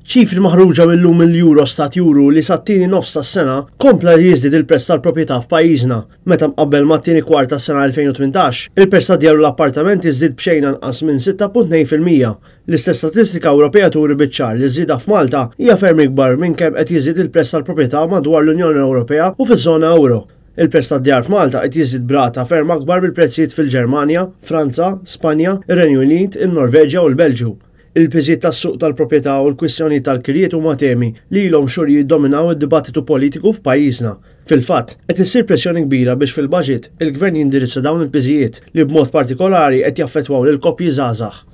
ċifri maħruġa millum mill-Eurostat juru li sa-tieni nofs tas-sena kompla jiżdied il-prezz tal-proprjetà f'pajjiżna. Meta mqabbel mat-tieni kwart tas-sena 2018, il-prezz ta' djar u l-appartamenti żdied b'xejn anqas minn 6.2%. L-istess statistika Ewropea turi biċ-ċar li żieda f'Malta hija ferm ikbar minn kemm qed jiżdied il-prezz tal-proprjetà madwar l-Unjoni Ewropea u fiż-żona Ewro. Il-prezz tad-djar f'Malta qed jiżdied brata ferm akbar mill-prezzijiet fil-Ġermanja, Franza, Spanja, ir-Renju Unit, in-Norveġja u l-Belġju. Il-piżiet tas-suq tal-proprjetà u l-kwistjoni tal-kirjiet huma temi li ilhom xhur jiddominaw id-dibattitu politiku f'pajjiżna. Fil-fatt, qed issir pressjoni kbira biex fil-baġit il-Gvern jindirizza dawn il-piżijiet li b'mod partikolari qed jaffettwaw lil koppji żgħażagħ.